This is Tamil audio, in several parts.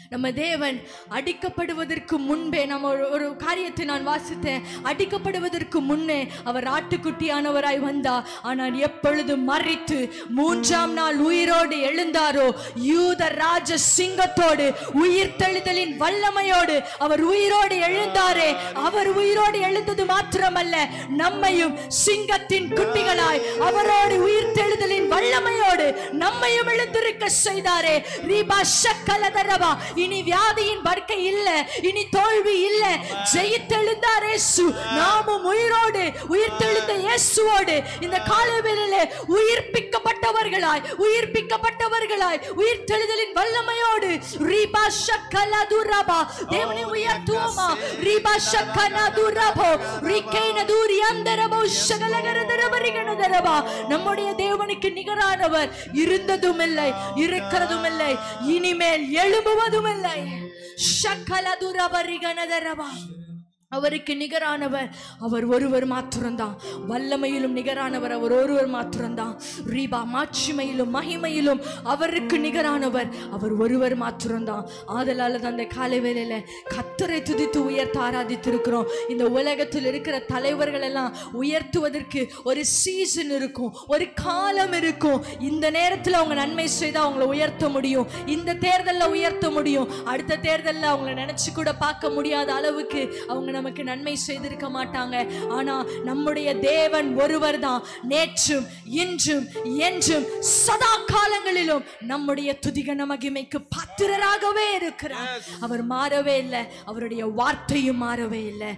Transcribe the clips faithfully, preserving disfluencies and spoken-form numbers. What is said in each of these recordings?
நம்ம தேவன் அடிக்கப்படுவதற்கு முன்பே, நம்ம ஒரு காரியத்தை நான் வாசித்தேன், அடிக்கப்படுவதற்கு முன்னே அவர் ஆட்டுக்குட்டியானவராய் வந்தார். ஆனால் எப்பொழுது மரித்து மூன்றாம் நாள் உயிரோடு எழுந்தாரோ, யூத ராஜ சிங்கத்தோடு உயிர் தெழுதலின் வல்லமையோடு அவர் உயிரோடு எழுந்தாரே. அவர் உயிரோடு எழுந்தது மாத்திரமல்ல, நம்மையும் சிங்கத்தின் குட்டிகளாய் அவரோடு உயிர் தெழுதலின் வல்லமையோடு நம்மையும் எழுந்திருக்க செய்தாரே. ரீபா ஷக்கலதரபா. இனி வியாதியின் படுக்கை இல்ல, இனி தோல்வி இல்ல, ஜெயித்தெழுந்தார் இயேசு. நாமும் உயிரோடு உயிர்த்தெழுந்த இயேசுவோடு இந்த காலவேளையிலே உயிர்ப்பிக்கப்பட்டவர்களாய் உயிர்ப்பிக்கப்பட்டவர்களாய் உயிர்த்தெழுதலின் வல்லமையோடு ரீபா ஷக்கலதுரபா. தேவனை உயர்த்துவோமா? ரீபா ஷக்கனதுரபோ ரிகைனதுரி அந்தரபோ ஷகலகரதரபரிகனதரபா. நம்முடைய தேவனுக்கு நிகரானவர் இருந்ததும் இல்லை, இருக்கிறதும் இல்லை, இனிமேல் எழும்புவதும் இல்லை. ஷக்கலதுரபரிகனதரபா. அவருக்கு நிகரானவர் அவர் ஒருவர் மாத்திரம்தான். வல்லமையிலும் நிகரானவர் அவர் ஒருவர் மாத்திரம்தான். ரீபா மாட்சிமையிலும் மகிமையிலும் அவருக்கு நிகரானவர் அவர் ஒருவர் மாத்திரம்தான். ஆதலால தான் அந்த காலை வேளையில கர்த்தரை துதித்து உயர்த்த ஆராதித்திருக்கிறோம். இந்த உலகத்தில் இருக்கிற தலைவர்கள் எல்லாம் உயர்த்துவதற்கு ஒரு சீசன் இருக்கும், ஒரு காலம் இருக்கும். இந்த நேரத்தில் அவங்க நன்மை செய்தால் அவங்களை உயர்த்த முடியும், இந்த தேர்தலில் உயர்த்த முடியும். அடுத்த தேர்தலில் அவங்களை நினைச்சு கூட பார்க்க முடியாத அளவுக்கு அவங்க நமக்கு நன்மை செய்திருக்க மாட்டாங்க. ஆனா நம்முடைய தேவன் ஒருவர் தான், நேற்றும் இன்றும் என்றும் சதா காலங்களிலும் நம்முடைய துதிகன மகிமைக்கு பாத்திரராகவே இருக்கிறார். அவர் மாறவே இல்லை, அவருடைய வார்த்தையும் மாறவே இல்லை.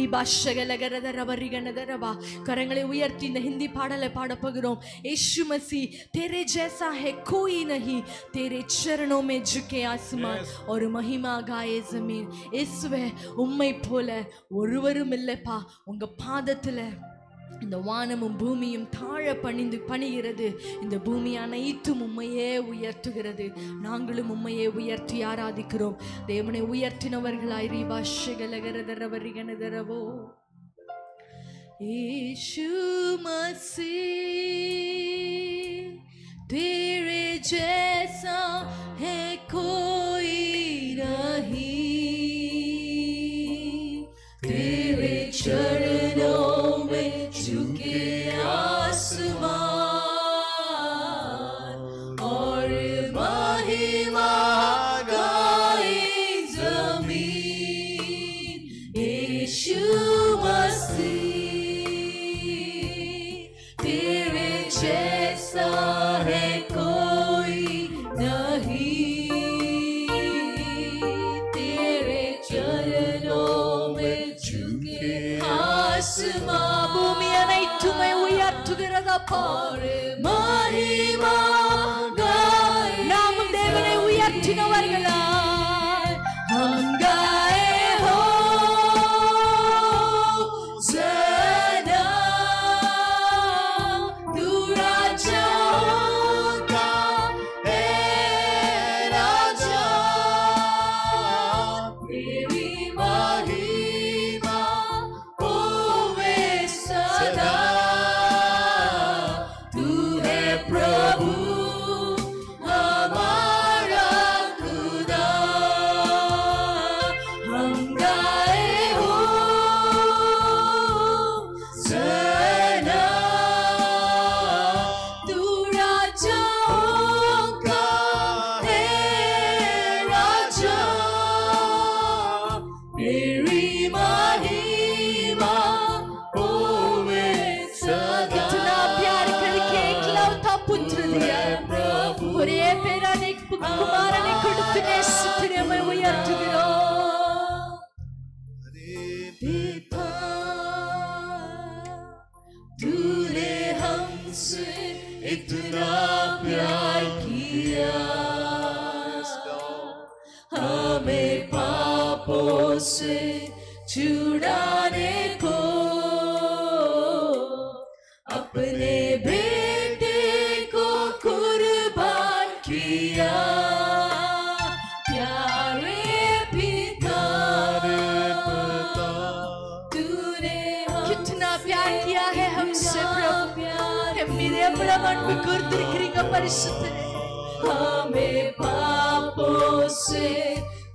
கரங்களை உயர்த்தி இந்த ஹிந்தி பாடலை பாட போகிறோம். यीशु मसीह तेरे जैसा है कोई नहीं, तेरे चरणों में झुके आसमान और महिमा गाए जमीन. இயேசுவே, உம்மை போல ஒருவரும் இல்லைப்பா. உங்க பாதத்துல இந்த வானமும் பூமியும் தாழ பணிந்து பணிகிறது. இந்த பூமி அனைத்தும் உம்மையே உயர்த்துகிறது. நாங்களும் உம்மையே உயர்த்தி ஆராதிக்கிறோம். தேவனை உயர்த்தினவர்களாய் ரீபா ஷகலகரதரவரிகனதரவோ. यीशु मसीह तेरे जैसा है कोई नहीं, तेरे चरणों में झुके आसमान और महिमा गाए जमीन. यीशु मसीह तेरे जैसा है कोई नहीं, तेरे चरणों में झुके आसमान பூமி அனைத்துமே உயர்த்துகிறதப்பா. மகிமா गाए. நாமும் தேவனை உயர்த்தினவர்களாய் हम गाए हो जना, तू राजा का है राजा, तेरी महिमा होवे सदा. तू है प्रभु हमारा खुदा, हम गाए हो जना, तू राजाओं का है राजा, तेरी महिमा होवे सदा. इतना प्यार करके एकलौता पुत्र दिया, ஒரே பேரானை குமாரனை கொடுத்து நேசித்து நம்மை உயர்த்துகிறோம். पिता तूने हमसे इतना प्यार किया, हमें पापों से छुड़ाने को अपने बेटे को कुर्बान किया. प्यारे पिता, तूने कितना प्यार किया है हमसे प्रभु. मेरे अपना मन में गुर्द करेगा परिशुद्ध, हमें पापों से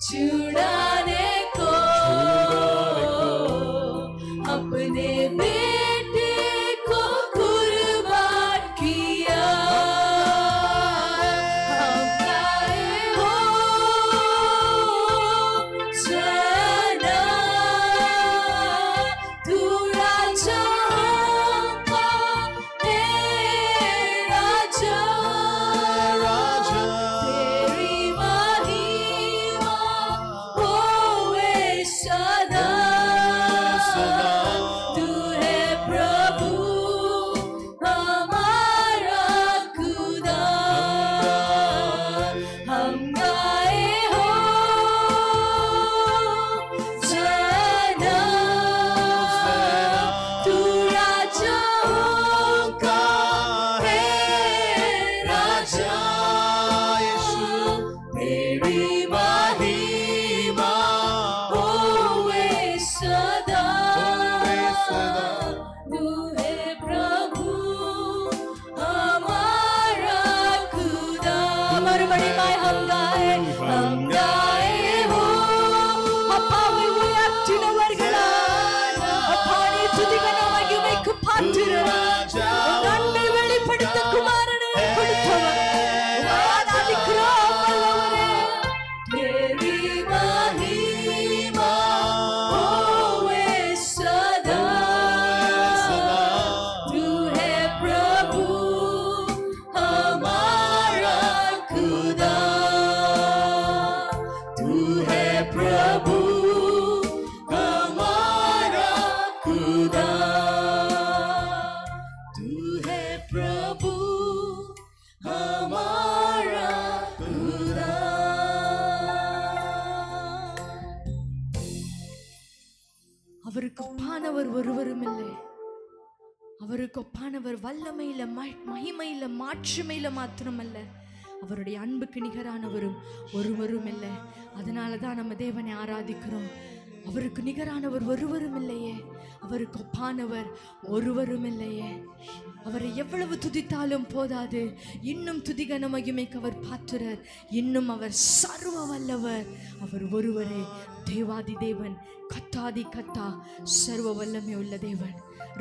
அவருக்கு ஒப்பானவர் ஒருவரும் இல்லை. அவருக்கு ஒப்பானவர் வல்லமையில மகிமையில மாட்சிமையில மாத்திரமல்ல, அவருடைய அன்புக்கு நிகரானவரும் ஒருவரும் இல்லை. அதனாலதான் நம்ம தேவனை ஆராதிக்கிறோம். அவருக்கு நிகரானவர் ஒருவரும் இல்லையே, அவருக்கு ஒப்பானவர் ஒருவரும் இல்லையே. அவரை எவ்வளவு துதித்தாலும் போதாது, இன்னும் துதிகன மகிமைக்கு அவர் பாத்திரர், இன்னும் அவர் சர்வ வல்லவர். அவர் ஒருவரே தேவாதி தேவன், கத்தாதி கத்தா, சர்வ வல்லமை உள்ள தேவன்.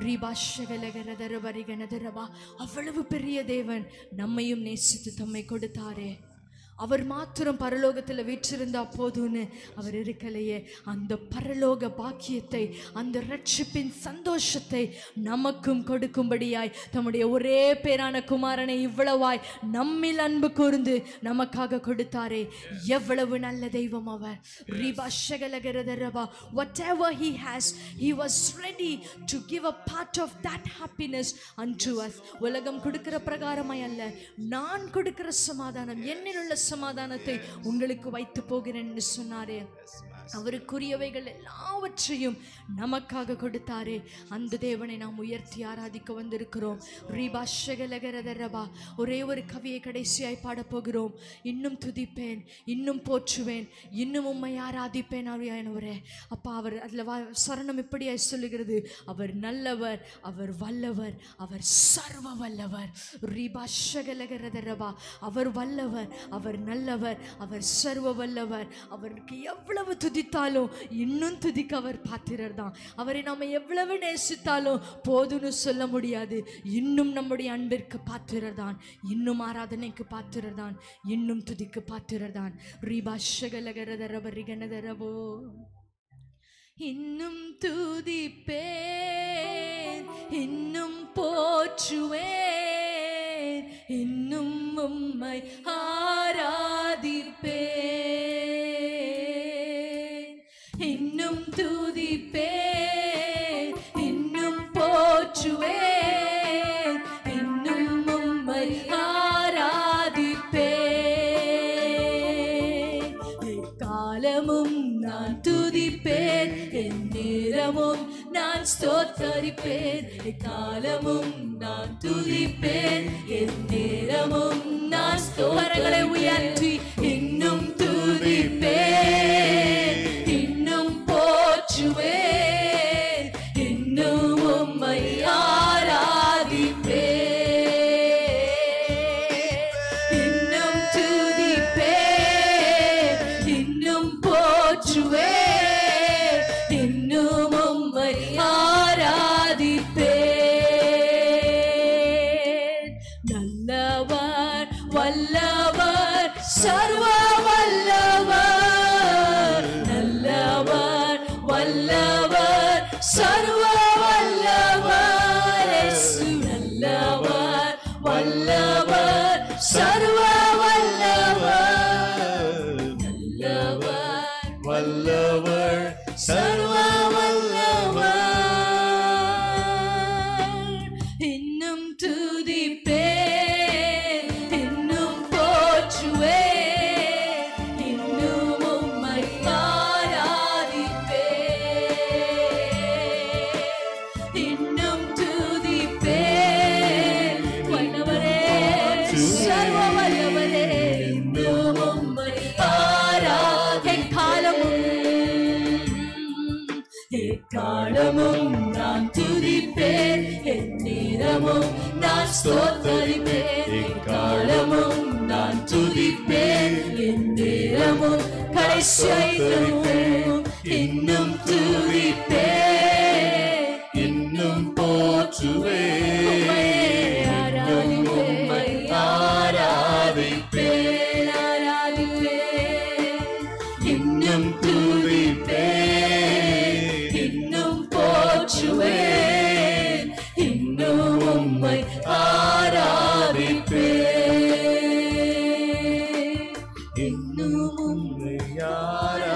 அவ்வளவு பெரிய தேவன் நம்மையும் நேசித்து தம்மை கொடுத்தாரே. அவர் மாத்திரம் பரலோகத்தில் வீற்றிருந்தா போதும்னு அவர் இருக்கலையே. அந்த பரலோக பாக்கியத்தை, அந்த ரட்சிப்பின் சந்தோஷத்தை நமக்கும் கொடுக்கும்படியாய் தம்முடைய ஒரே பேரான குமாரனை இவ்வளவாய் நம்மில் அன்பு கூர்ந்து நமக்காக கொடுத்தாரே. எவ்வளவு நல்ல தெய்வம் அவர். whatever he has, he was ready to give a part of that happiness unto us. உலகம் கொடுக்கிற பிரகாரமாய் அல்ல, நான் கொடுக்கிற சமாதானம், என்னில் உள்ள சமாதானத்தை உங்களுக்கு வைத்து போகிறேன் என்று சொன்னாரே. அவருக்குரியவைகள் எல்லாவற்றையும் நமக்காக கொடுத்தாரே. அந்த தேவனை நாம் உயர்த்தி ஆராதிக்க வந்திருக்கிறோம். ஒரே ஒரு கவியை கடைசியாய் பாட போகிறோம். இன்னும் துதிப்பேன், இன்னும் போற்றுவேன், இன்னும் உம்மை ஆராதிப்பேன். ஆவியானவரே அப்பா, அவர் அதில் சரணம் இப்படியாய் சொல்லுகிறது, அவர் நல்லவர், அவர் வல்லவர், அவர் சர்வ வல்லவர். அவர் வல்லவர், அவர் நல்லவர், அவர் சர்வ வல்லவர். அவருக்கு எவ்வளவு துதி இன்னும் துதிக்க அவர் பாத்திரர் தான். அவரை நாம எவ்வளவு நேசித்தாலும் போதுன்னு சொல்ல முடியாது. இன்னும் நம்முடைய அன்பிற்கு பாத்திரர் தான், இன்னும் ஆராதனைக்கு பாத்திரர் தான், இன்னும் துதிக்கு பாத்திரர் தான். இன்னும் துதிப்பேன், இன்னும் போற்றுவேன், இன்னும் உம்மை ஆராதிப்பேன். இன்னும் துதிப்பேன், இன்னும் போற்றுவேன், இன்னும் உம்மை ஆராதிப்பேன். எக்காலமும் நான் துதிப்பேன், எந்நேரமும் நான் ஸ்தோத்தரிப்பேன். எக்காலமும் நான் துதிப்பேன், எந்நேரமும் நான் ஸ்தோத்திரங்களை உயர்த்தி இன்னும் துதிப்பேன், இன்னும் போற்றுவேன், இன்னும் உம்மை ஆராதிப்பேன். இன்னும் துதிப்பேன், இன்னும் போற்றுவேன், இன்னும் உம்மை ஆராதிப்பேன். நல்லவர், வல்லவர், சர்வ வல்லவர். நல்லவர், வல்லவர், சர்வ வல்லவர். இயேசு நல்லவர், வல்லவர், சர்வ வல்லவர். நல்லவர், வல்லவர், சர்வ வல்லவர். இன்னும் துதிப்பேன், இன்னும் போற்றுவேன், இன்னும் உம்மை ஆராதிப்பேன். இன்னும் துதிப்பேன், வல்லவரே, சர்வ வல்லவரே, இன்னும் உம்மை ஆராதிப்பேன். எக்காலமும் நான் துதிப்பேன், எந்நேரமும் நான் ஸ்தோத்தரிப்பேன். எக்காலமும் நான் துதிப்பேன், எந்நேரமும் கடைசியாய் இன்னும் துதிப்பேன், இன்னும் போற்றுவேன், இன்னும் உம்மை ஆராதிப்பேன். ஆராதிப்பேன், இன்னும் துதிப்பேன், இன்னும் போற்றுவேன், இன்னும் உம்மை ஆராதிப்பேன், இன்னும் உம்மை ஆராதிப்பேன்.